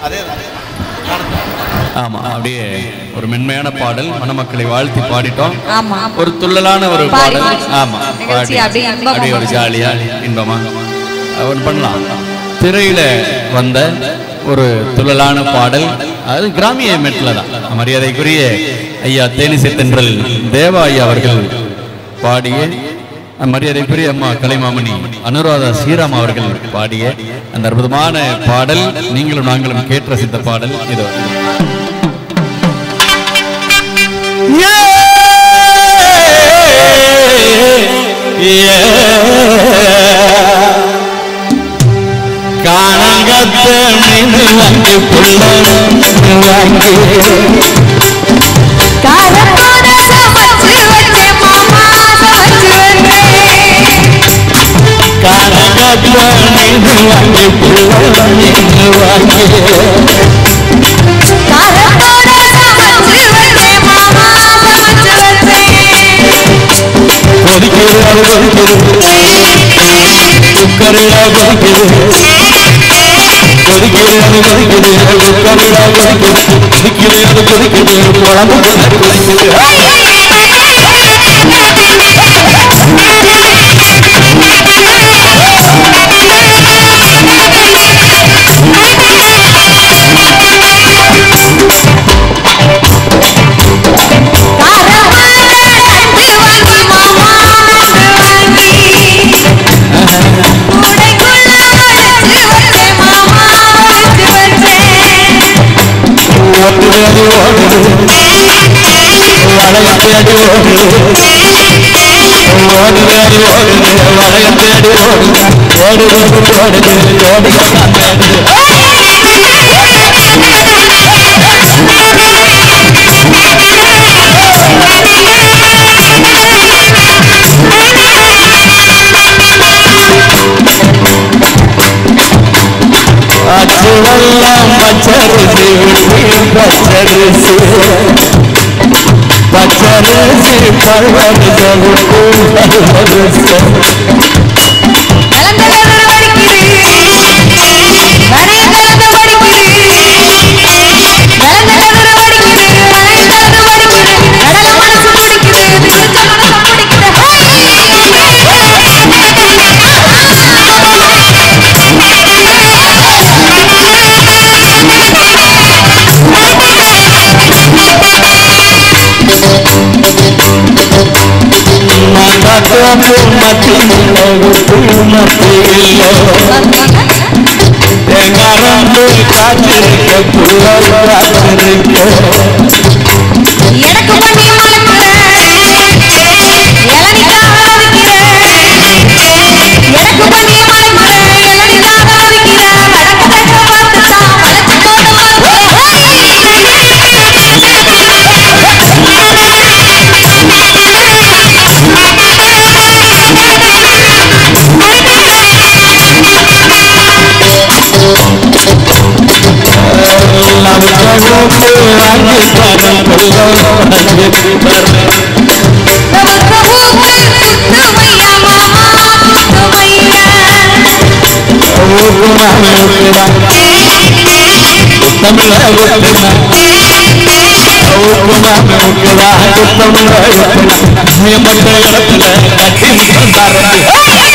ஆமா, அப்படியே ஒரு மென்மையான பாடல், மணமக்களை வாழ்த்தி பாடிட்டோம். ஒரு துள்ளலான ஒரு பாடல். ஆமா, அப்படியே ஒரு ஜாலியா இன்பமா அவன் பண்ணலாம். திரையில வந்த ஒரு துள்ளலான பாடல், அது கிராமிய மெட்ல தான். மரியாதைக்குரிய ஐயா தேனிசை தென்றல் தேவா ஐயா அவர்கள் பாடிய, மரியாதைக்குரிய அம்மா கலைமாமணி அனுராதா ஸ்ரீராம் அவர்கள் பாடிய அந்த அற்புதமான பாடல், நீங்களும் நாங்களும் கேட்டு ரசித்த பாடல் இதோ. காணங்கத்த மீது வாங்கி புள்ள வாங்கி காரத்தோட சமைச்சு வச்சே மாமா சமைச்சு வச்சே. காணங்கத்த மீது வாங்கி புள்ள வாங்கி காரத்தோட சமைச்சு வச்சே மாமா சமைச்சு வச்சே. கொதிக்கிறது கொதிக்கிறது குக்கரிடா கொதிக்கிறது கொதிக்கிறது கொதிக்கிறது குக்கரிடா கொதிக்கிறது கொதிக்கிறது கொதிக்கிறது குழம்பு கொதிக்கிறது. மக்கள்